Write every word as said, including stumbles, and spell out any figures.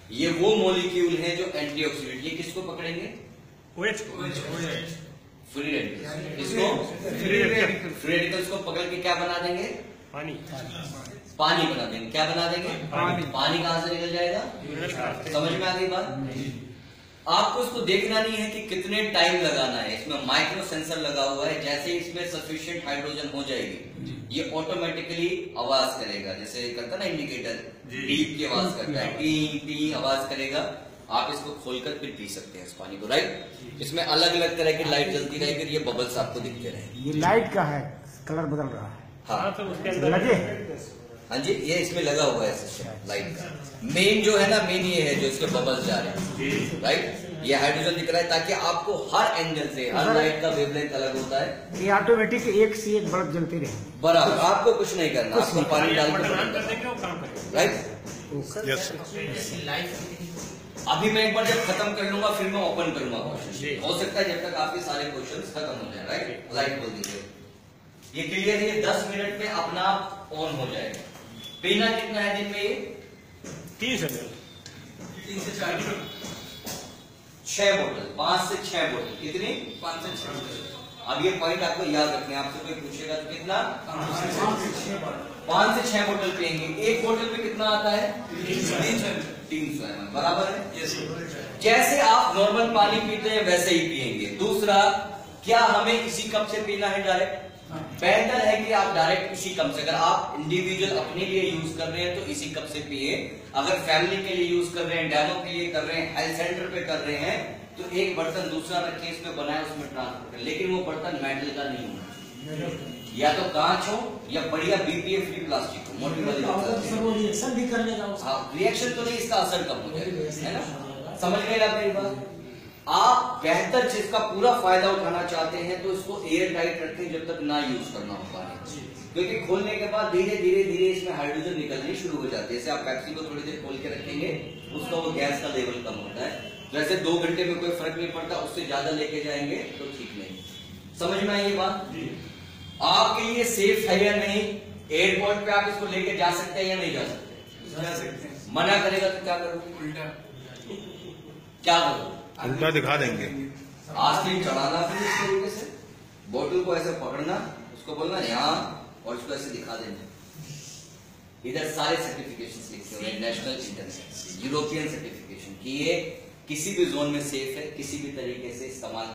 ये वो मॉलिक्यूल हैं जो एंटीऑक्सीडेंट, ये किसको पकड़ेंगे? OH free radicals. इसको फ्री रेडिकल्स को पकड़ के क्या बना देंगे? पानी पानी बना देंगे। क्या बना देंगे? पानी। पानी कहां से निकल जाएगा? समझ में आ गई बात? आपको इसको देखना नहीं है कि कितने टाइम लगाना है, इसमें माइक्रो सेंसर लगा हुआ है। जैसे इसमें सफिशिएंट हाइड्रोजन हो जाएगी, ये ऑटोमेटिकली आवाज करेगा, जैसे करता ना इंडिकेटर, डीप की आवाज करता है, टी टी आवाज करेगा। आप इसको खोलकर फिर पी सकते हैं इस पानी को, राइट। इसमें अलग अलग तरह की लाइट जलती रहेगी, ये बबल्स आपको दिखते रहेंगे। ये लाइट का है, कलर बदल रहा है। हाँ तो उसके अंदर लगे हाँ जी, ये इसमें लगा हुआ है सिस्टम लाइट का। मेन जो है ना, मेन ये है जो इसके बबल्स जा रहे हैं, राइट। ये हाइड्रोजन दिख रहा है ताकि आपको हर एंगल से, हर लाइट का वेवलेंथ अलग होता है। ये ऑटोमेटिक एक से एक बल्ब जलती रहेगी बराबर, आपको कुछ नहीं करना, आपको पानी डाल के बटन ऑन बंद कर करना, देंगे वो काम करेगा। राइट। यस अभी मैं एक बार जब खत्म कर लूंगा फिर मैं ओपन करूंगा क्वेश्चन। हो सकता है जब तक आपके सारे क्वेश्चन खत्म हो जाए, राइट। लाइट बोल दीजिए, ये क्लियर है। ये दस मिनट में अपना आप ऑन हो जाएगा। पीना कितना है दिन में? ये तीन से तीन से चार छह बोतल, पांच से छह बोतल। कितनी? पाँच से छह बोतल। अब ये पॉइंट आपको याद रखना है, आपसे कोई पूछेगा तो कितना? पाँच से छह बोतल। पांच से छह बोतल पियेंगे। एक बोतल में कितना आता है? तीन सौ तीन सौ एम एल, बराबर है। यस। जैसे आप नॉर्मल पानी पीते हैं वैसे ही पियेंगे। दूसरा, क्या हमें इसी कप से पीना है डायरेक्ट? बेहतर है कि आप डायरेक्ट इसी कप से, अगर आप इंडिविजुअल अपने लिए यूज कर रहे हैं तो इसी कप से पिए। अगर फैमिली के लिए यूज कर रहे हैं, डेमो के लिए कर रहे हैं, हेल्थ सेंटर पे कर रहे हैं, तो एक बर्तन दूसरा रखें, इसमें बनाए उसमें ट्रांसफर करें। लेकिन वो बर्तन मेटल का नहीं होना, या तो कांच हो या बढ़िया बीपीए फ्री प्लास्टिक हो, मोटी वाली। रिएक्शन भी करने का। हाँ, रिएक्शन तो नहीं, इसका असर कम हो जाएगा, है ना। समझ गए आप मेरी बात? आप बेहतर चीज का पूरा फायदा उठाना चाहते हैं तो इसको एयर टाइट रखें जब तक ना यूज करना हो पानी, क्योंकि खोलने के बाद धीरे धीरे धीरे इसमें हाइड्रोजन निकलनी शुरू हो जाती है। जैसे आप पेप्सी को थोड़ी देर खोल के रखेंगे, उसका वो गैस का लेवल कम होता है। वैसे दो घंटे में कोई फर्क नहीं पड़ता, उससे ज्यादा लेके जाएंगे तो ठीक नहीं। समझ में आई ये बात? आपके लिए सेफ है या नहीं? एयरपोर्ट पे आप इसको लेके जा सकते हैं या नहीं जा सकते? जा सकते हैं। मना करेगा तो क्या करोगे? उल्टा क्या करोगे? उल्टा दिखा देंगे। आस्तीन चढ़ाना फिर इस तरीके से, बोतल को ऐसे पकड़ना, उसको बोलना यहाँ, और उसको ऐसे दिखा देना। इधर सारे सर्टिफिकेशन लिखे हुए, नेशनल, इंटरनेशनल, यूरोपियन सर्टिफिकेशन, कि ये किसी भी जोन में सेफ है, किसी भी तरीके से इस्तेमाल